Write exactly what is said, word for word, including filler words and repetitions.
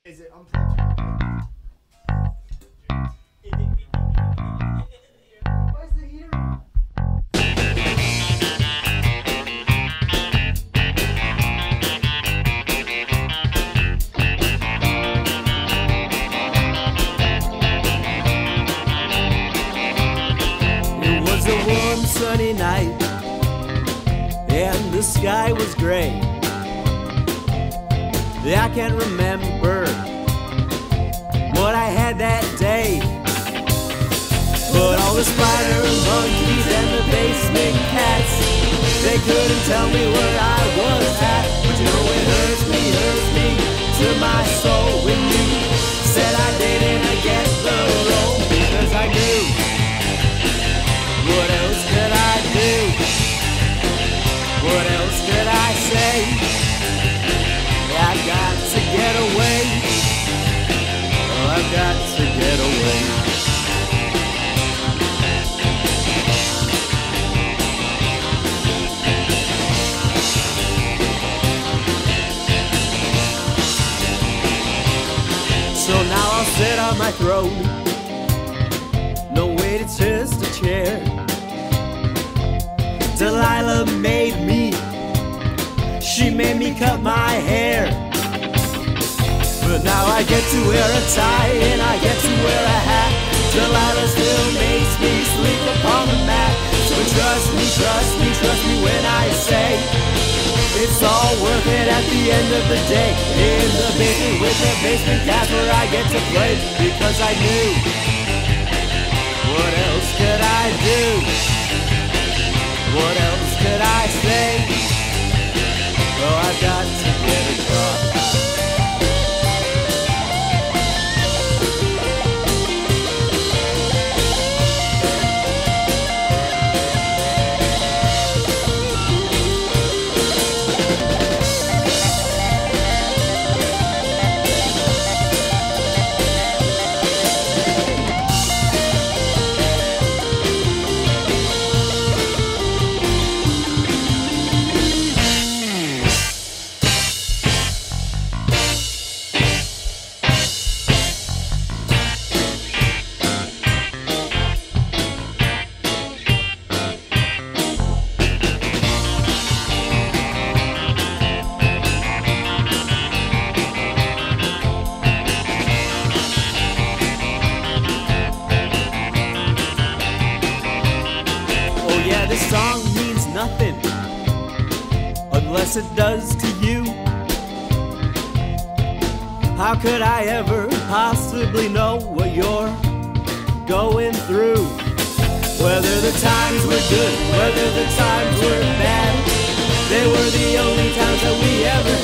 Is it unplugged? Why is the heater on? It was a warm sunny night and the sky was gray. I can't remember what I had that day, but all the spider monkeys and the basement cats, they couldn't tell me where I was at. But you know it hurts me, hurts me to my soul when you said I didn't get the role, because I knew. What else could I do? What else could I say? I've got to get away. Oh, I've got to get away. So now I'll sit on my throne. No, wait, it's just a chair. Delilah made me. She made me cut my hair. But now I get to wear a tie and I get to wear a hat. Delilah still makes me sleep upon the mat. So trust me, trust me, trust me when I say it's all worth it at the end of the day. In the basement with the basement cats where I get to play, because I knew. What else could I do? What else could I say? Oh, I've got to get across. This song means nothing unless it does to you. How could I ever possibly know what you're going through? Whether the times were good, whether the times were bad, they were the only times that we ever